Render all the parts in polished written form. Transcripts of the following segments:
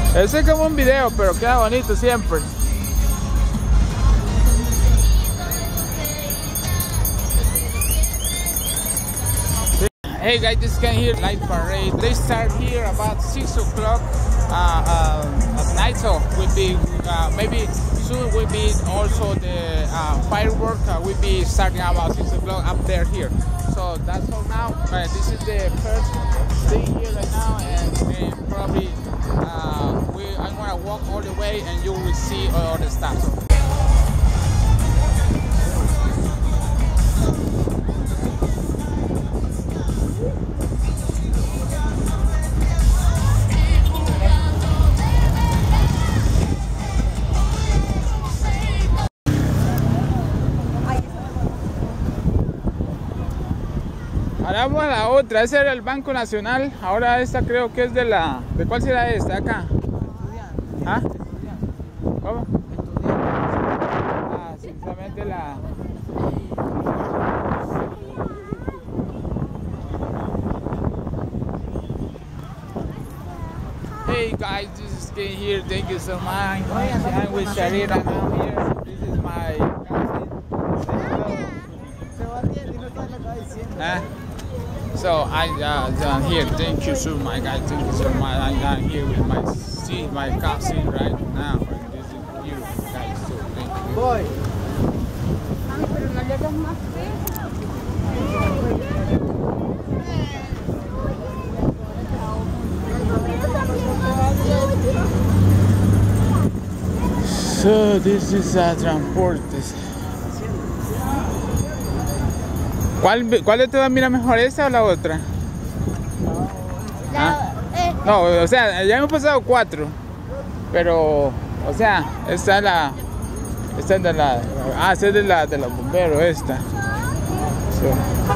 Ese es como un video, pero queda bonito siempre. Hey guys, this is Ken here, Light Parade. They start here about 6 o'clock at night, so will be maybe soon will be also the firework will be starting about 6 o'clock up there here. So that's all now. This is the first thing here right now, and probably I'm gonna walk all the way, and you will see all the stuff. Ahora vamos a la otra, ese era el Banco Nacional, ahora esta creo que es de la... ¿De cuál será esta? Acá. ¿Ah? ¿Cómo? Ah, simplemente la... Hey guys, this is Ken here, thank you so much. I'm with Sharira now here. This is my cousin. So I'm here. Thank you so much, guys. Thank you so much. I'm here with my cousin right now. This is you guys. So thank you. Boy. So this is transportes. ¿Cuál de todas mira mejor, esa o la otra? No, o sea, ya hemos pasado 4. Pero, o sea, esta es la... Esta es de la... Ah, esta es de los bomberos, esta. So.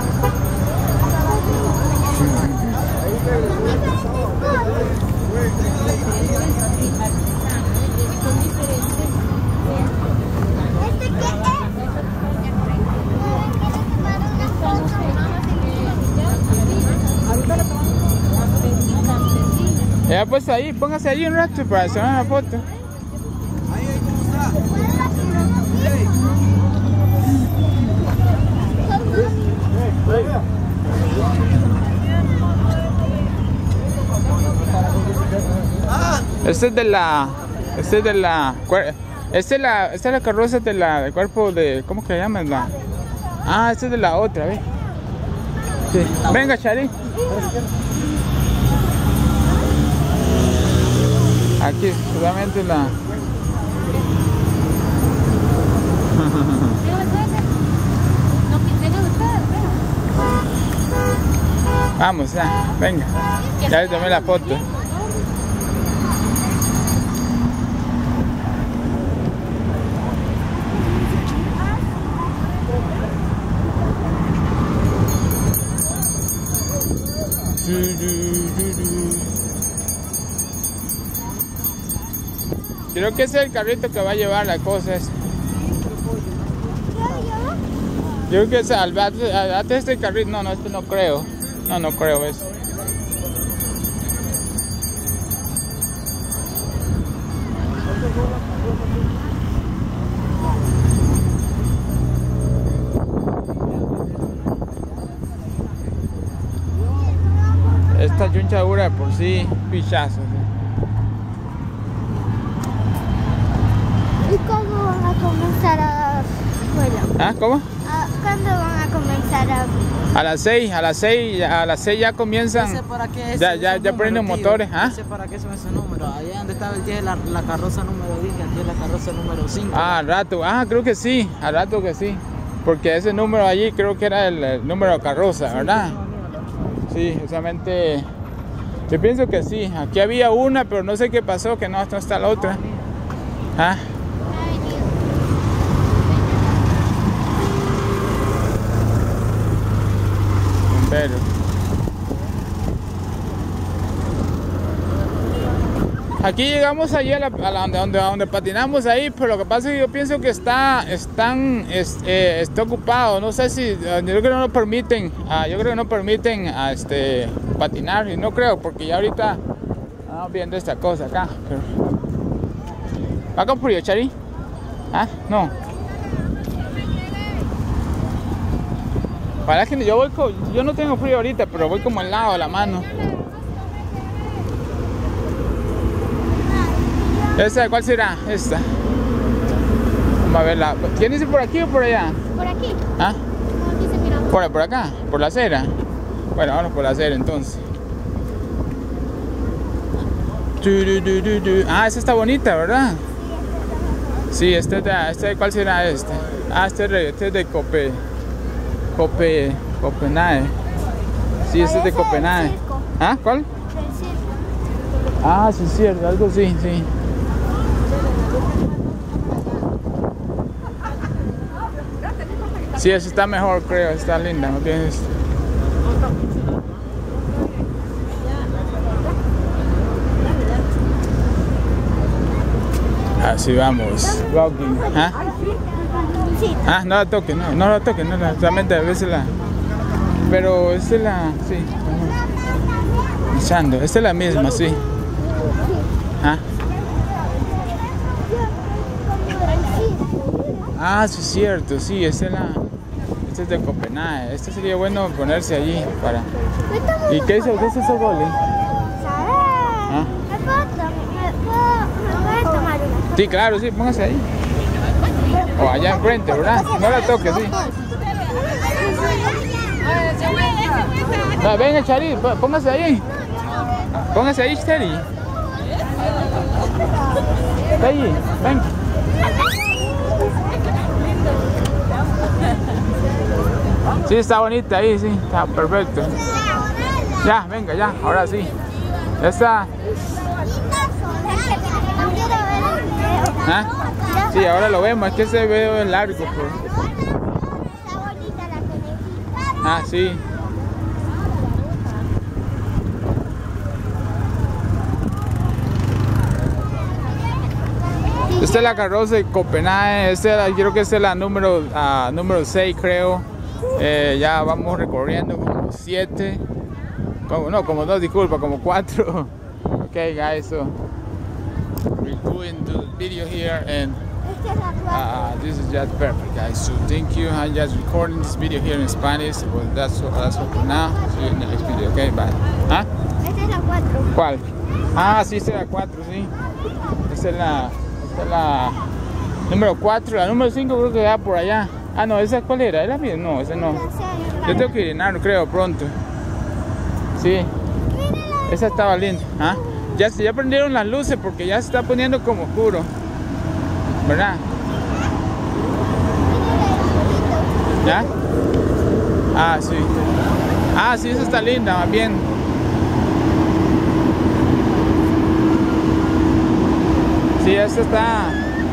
Ya pues ahí, póngase ahí un rato para hacer una foto. Esta es la carroza del cuerpo de, ¿cómo que llaman? Esta es de la otra, ¿ves? Sí. Venga, Chari. Aquí solamente la... Vamos, ya, venga. Ya le tomé la foto. Creo que ese es el carrito que va a llevar las cosas. Yo creo que es este carrito. No, este no creo. No creo eso. Esta chuncha dura por sí pichazo. ¿Y cuándo van a comenzar a dar vuelo? ¿Cómo? ¿Cuándo van a comenzar a...? A las 6 ya comienzan. ¿Para qué ya prenden motores. No sé para qué son esos números. Allá donde estaba el día de la carroza número 10, aquí es la carroza número 5. Al rato. Creo que sí. Al rato que sí. Porque ese número allí creo que era el número de carroza, ¿verdad? Sí, justamente. Yo pienso que sí. Aquí había una, pero no sé qué pasó, que no está la otra. Pero aquí llegamos allí donde patinamos ahí, pero lo que pasa es que yo pienso que está ocupado. No sé si yo creo que no nos permiten, patinar, y no creo, porque ya ahorita estamos viendo esta cosa acá. Pero... ¿Va con frío, Chari? ¿Ah? No. Para que yo no tengo frío ahorita, pero voy como helado a la mano. ¿Esta cuál será? Esta. Vamos a verla. ¿Quién dice por aquí o por allá? Por aquí. ¿Ah? Por aquí se mira. Por acá, por la acera. Bueno, vamos por la acera entonces. Ah, esta está bonita, ¿verdad? Sí, ¿cuál será este? Ah, este es de Copenhague. Sí, este es de Copenhague. ¿Ah? ¿Cuál? Del circo. Ah, sí, cierto, algo sí, sí. Sí, esa está mejor, creo, está linda, ¿no tienes? Así vamos, walking. ¿Ah? Sí. Ah, no la toques, no la toques, solamente a veces la... Pero esta es la... sí. Echando, esta es la misma, sí. ¿Ah? Ah, sí es cierto, sí, esta es de Copenhague. Este sería bueno ponerse allí para... ¿Y qué es eso, Goli? ¿Ah? ¿Me puedes tomar una? Sí, claro, sí, póngase ahí. O allá enfrente, ¿verdad? No la toques, sí. No, venga, Chari, póngase ahí. Póngase ahí, Chari. Está ahí, ven. Sí, está bonita ahí, sí, está perfecto. Ya, venga, ya, ahora sí. Ya está. ¿Ah? Sí, ahora lo vemos, es que ese video es largo. Pues. Ah, sí. Esta es la carroza de Copenhague, creo que esta es la número 6, creo. Ya vamos recorriendo como 7. Como 2, disculpa, como 4. Okay, guys, so we're doing the video here, and this is just perfect, guys. So thank you. I'm just recording this video here in Spanish. Well, that's all for now. See you in the next video. Okay, bye. ¿Ah? Esta es la 4. ¿Cuál? Ah, sí, esta es la 4, sí. Esta es la número 4. La número 5 creo que va por allá. Ah, no, ¿esa cuál era? ¿Era bien? No, esa no. Yo tengo que orinar, creo, pronto. Sí. Esa estaba linda. ¿Ah? Ya prendieron las luces porque ya se está poniendo como oscuro. ¿Verdad? ¿Ya? Ah, sí. Ah, sí, esa está linda, más bien. Sí, esta está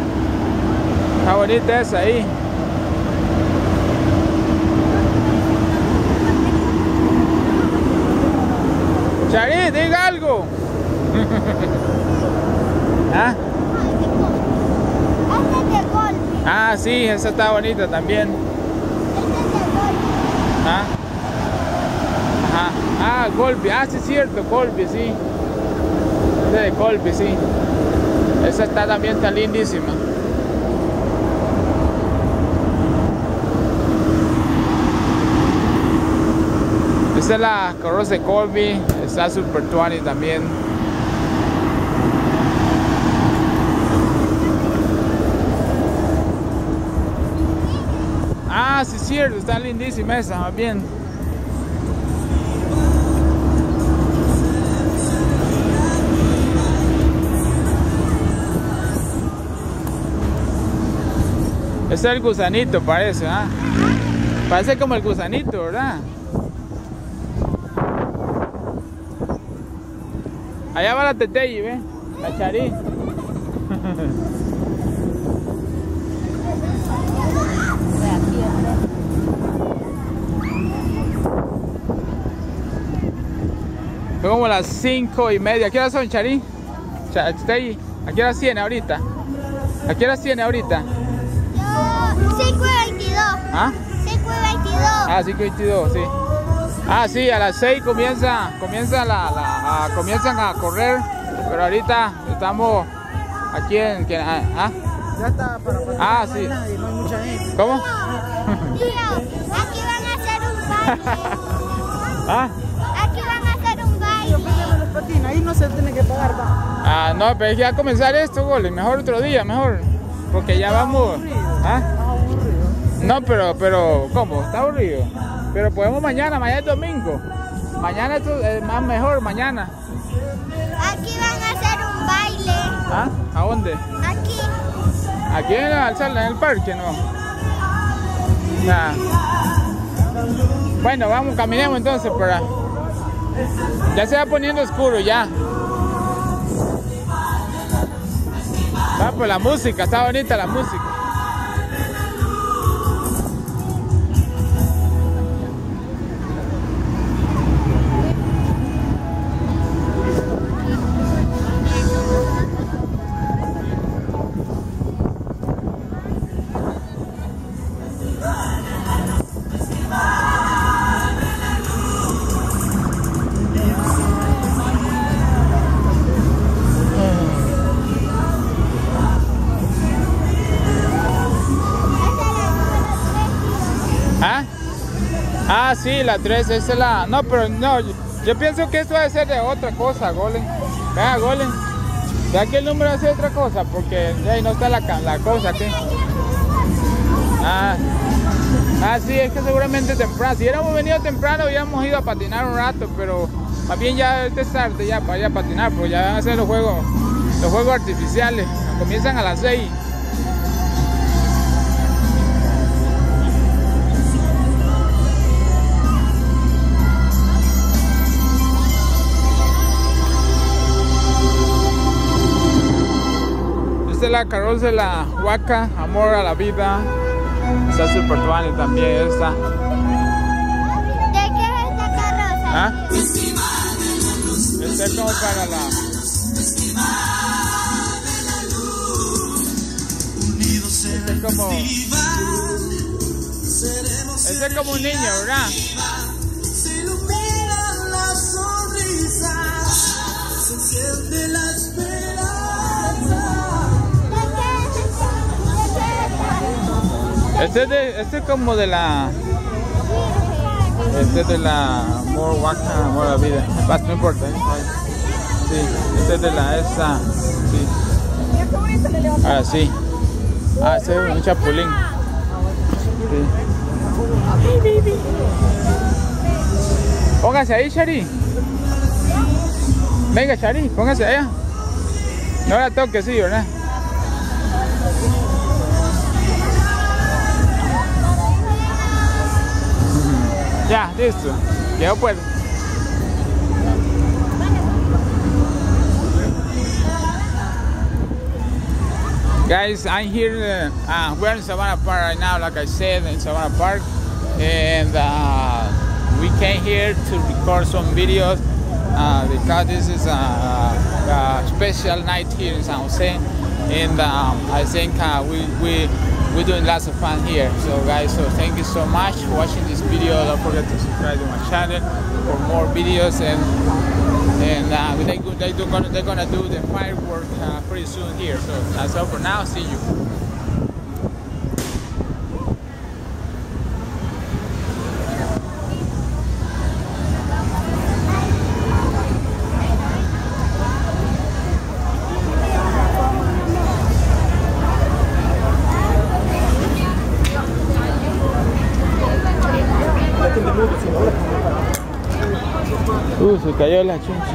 bonita esa ahí. Chari, diga algo. ¿Ah? Este es de golpe. Ah, sí, esa está bonita también. Este es de golpe. ¿Ah? Ajá. Ah, golpe. Ah, sí es cierto, golpe, sí. Esa de golpe, sí. Esa está también tan lindísima. Esta es la carroza de Colby. Está Super 20 también. Ah, sí es cierto, está lindísima esa, más bien. Este es el gusanito, parece, ¿ah? Parece como el gusanito, ¿verdad? Allá va la Teteyi, ¿ve? La Chari. Fue como las 5:30. ¿A qué hora son, Chari? Teteyi, ¿a qué hora tiene ahorita? ¿A qué hora tiene ahorita? 5:22. ¿Ah? 5:22. Ah, 5:22, sí. Ah, sí, a las 6 comienzan a correr pero ahorita estamos aquí en... Ya está para Ah, sí. Nadie, no hay mucha gente. ¿Cómo? Tío, aquí van a hacer un baile. ¿Ah? Aquí van a hacer un baile. Pídeme los patines, ahí no se tiene que pagar. Ah, no, pero es que ya comenzar esto, Golden. Mejor otro día, mejor. Porque ya vamos... ¿Ah? No, pero, ¿cómo? Está aburrido. Pero podemos mañana es domingo. Mañana esto es más mejor, mañana. Aquí van a hacer un baile. ¿Ah? ¿A dónde? Aquí. Aquí en la sala, en el parque, ¿no? Nah. Bueno, vamos, caminemos entonces para... Ya se va poniendo oscuro ya. Ah, pues la música, está bonita la música. Ah, sí, la 3, esa es la... No, pero no, yo pienso que esto debe ser de otra cosa, Golden. Vea, Golden. Vea que el número hace otra cosa, porque ahí no está la cosa aquí. Ah, sí, es que seguramente temprano. Si hubiéramos venido temprano, hubiéramos ido a patinar un rato, pero más bien ya es tarde ya para ir a patinar, porque ya van a ser los juegos artificiales. Comienzan a las 6. Esta es la carroza de la Huaca, amor a la vida. Está super tuani también esta. ¿De qué es esta carroza? ¿Ah? Esta es como para la... Este es como un niño, ¿verdad? Se iluminan las sonrisas, se enciende la esperanza. Este es como de la... Este es de la amor Huaca, amor a la vida. No importa, ¿eh? Sí, este es de la esa. Sí. Ahora sí. Ah, ese es un chapulín. Sí. Póngase ahí, Shari. Venga, Shari, póngase allá. No la toque, sí, ¿verdad? Ya, listo. Ya puedo. Guys, I'm here. We're in Savannah Park right now, like I said, in Savannah Park, and we came here to record some videos because this is a special night here in San Jose, and I think we're doing lots of fun here. So guys, so thank you so much for watching this video. Don't forget to subscribe to my channel for more videos, and they're gonna do the firework pretty soon here. So that's all for now. See you. Se cayó la chuncha.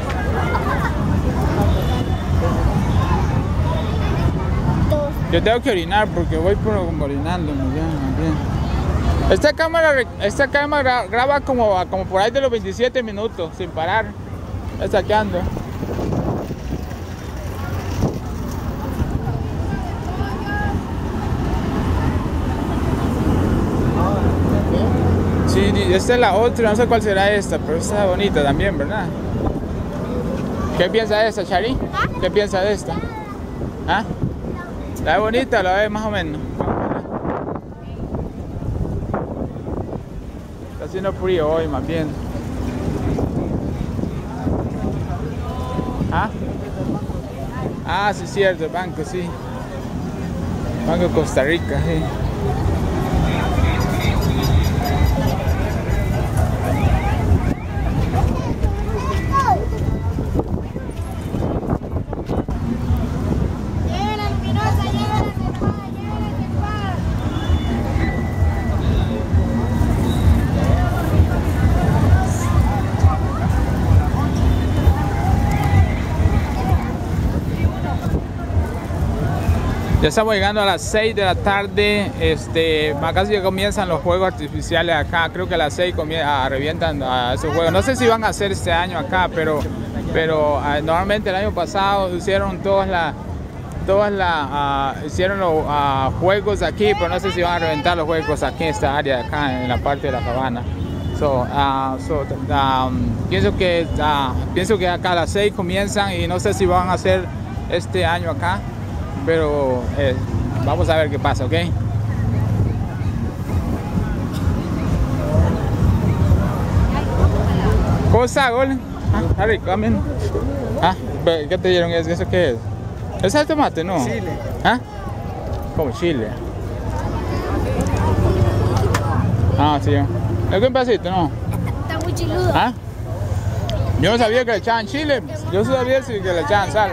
Yo tengo que orinar porque voy por orinando. Esta cámara graba como por ahí de los 27 minutos sin parar. Está que ando. Sí, esta es la otra, no sé cuál será esta, pero está bonita también, ¿verdad? ¿Qué piensa de esta, Shari? ¿Qué piensa de esta? ¿Ah? ¿La ve bonita? ¿La ve más o menos? Está haciendo frío hoy, más bien. ¿Ah? Ah, sí, cierto, el banco, sí. Banco de Costa Rica, sí. Ya estamos llegando a las 6 de la tarde, casi ya comienzan los juegos artificiales acá. Creo que a las 6 revientan esos juegos. No sé si van a hacer este año acá, pero normalmente el año pasado hicieron hicieron los juegos aquí, pero no sé si van a reventar los juegos aquí en esta área de acá, en la parte de la sabana. Pienso que acá a las 6 comienzan y no sé si van a hacer este año acá. Pero vamos a ver qué pasa, ¿ok? ¿Cómo está, Gol? Harry, come. ¿Qué te dieron? ¿Eso qué es? ¿Es el tomate, no? Chile. ¿Ah? ¿Cómo chile? Ah, sí. ¿Es un pedacito, no? Está muy chiludo. ¿Ah? Yo no sabía que le echaban chile. Yo sabía que le echaban sal.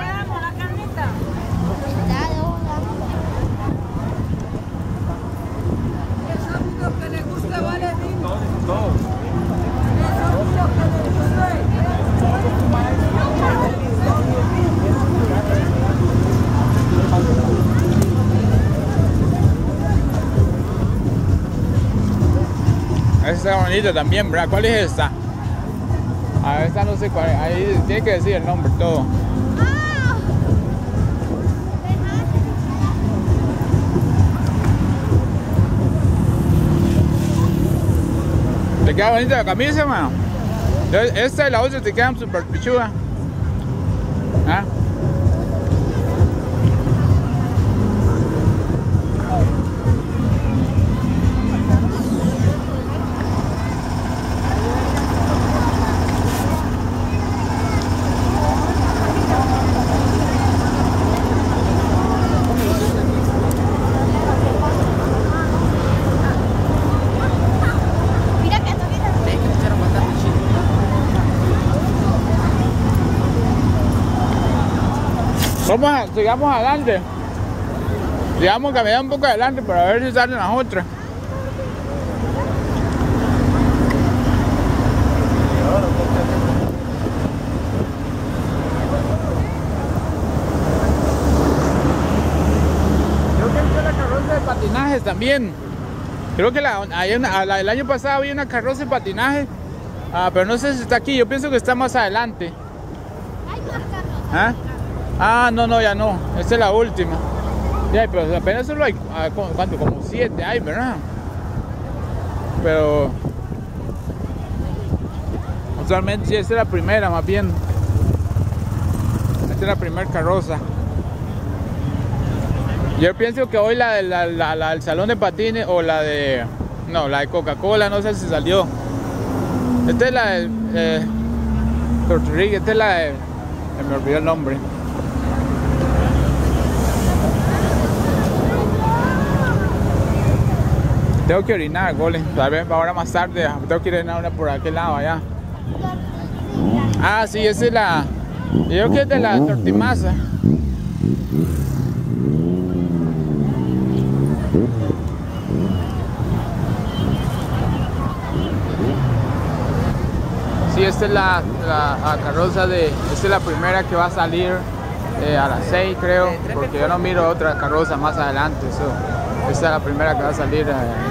Esta está bonita también, ¿verdad? ¿Cuál es esta? A ver, esta no sé cuál es. Ahí tiene que decir el nombre todo. Te queda bonita la camisa, hermano. Esta y la otra te quedan súper pichudas. ¿Ah? Sigamos adelante. Sigamos caminando un poco adelante para ver si salen las otras. Creo que es la carroza de patinaje también. Creo que el año pasado había una carroza de patinaje, pero no sé si está aquí. Yo pienso que está más adelante. Hay más carrozas. Ah, no, ya no. Esta es la última. Ya, pero apenas solo hay, ¿cuánto? Como 7 hay, ¿verdad? Pero usualmente sí, esta es la primera, más bien. Esta es la primera carroza. Yo pienso que hoy la del salón de patines o la de Coca-Cola, no sé si salió. Esta es la de Tortuga, esta es la de... me olvidó el nombre. Tengo que orinar, Gole. Tal vez ahora más tarde. Tengo que orinar una por aquel lado allá. Ah, sí, esa es la... Yo creo que es de la tortimasa. Sí, esta es la carroza de... Esta es la primera que va a salir a las 6, creo. Porque yo no miro otra carroza más adelante. Esta es la primera que va a salir.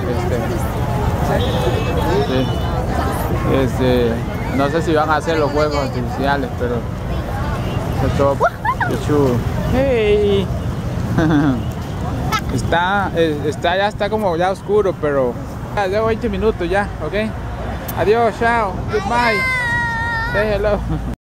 No sé si van a hacer los juegos artificiales, pero es todo chulo. Hey. Ya está como ya oscuro, pero ya llevo 20 minutos ya, ¿ok? Adiós, chao, goodbye. Say hello.